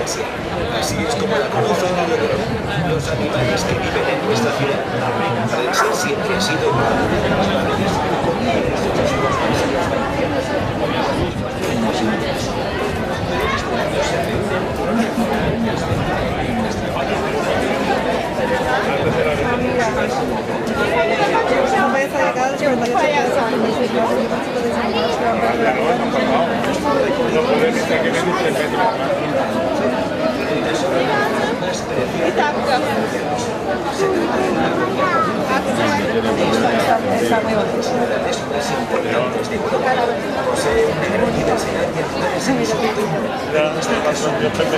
Valencia. Así es como la conocen a los animales que viven en nuestra ciudad. Valencia siempre ha sido una de las mayores importantes de Europa. Posee una gran diversidad de animales en su entorno. En este caso,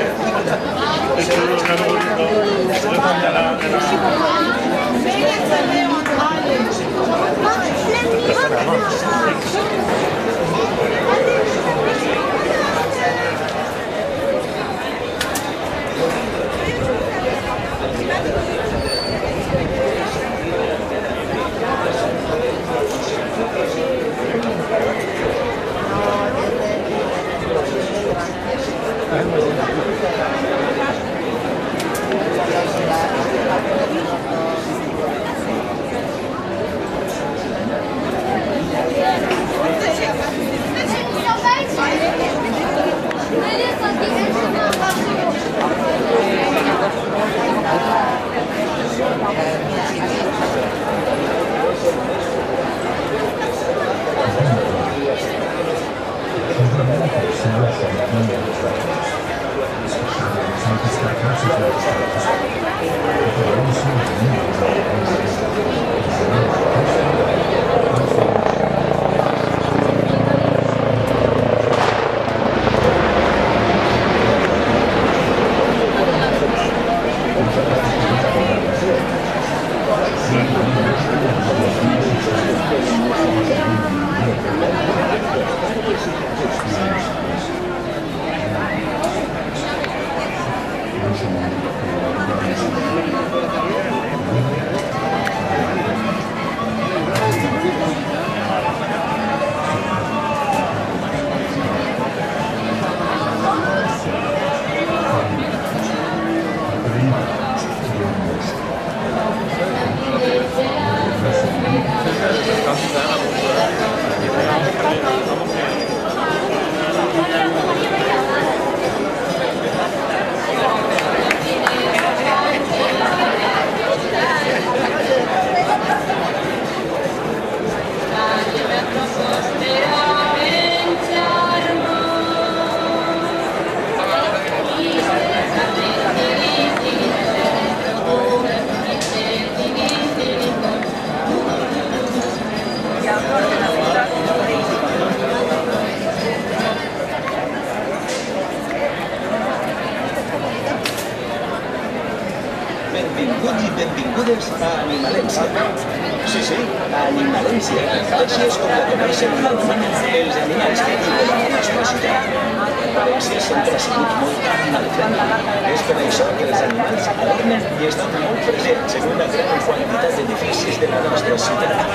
benvinguts i benvingudes a Animalència. Sí, sí, a Animalència. Així és com la coneixen els animals que viuen a la nostra ciutat. València sempre ha sigut molt animal-friendly. És per això que els animals adornen i estan molt presents en una gran quantitat d'edificis de la nostra ciutat.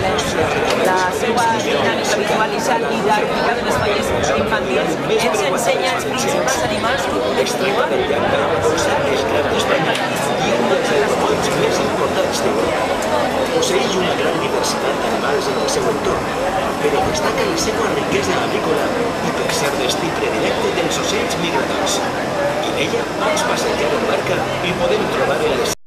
La seva dinàmica visual i didàctica en espais infantils ens ensenya els principals animals que podem trobar i un dels aeroports més importants d'Europa. Posseeix una gran diversitat d'animals en el seu entorn, però destaca la seva riquesa avícola i per ser destí predilecte dels ocells migradors. I en ella pots passejar en barca i podem trobar en les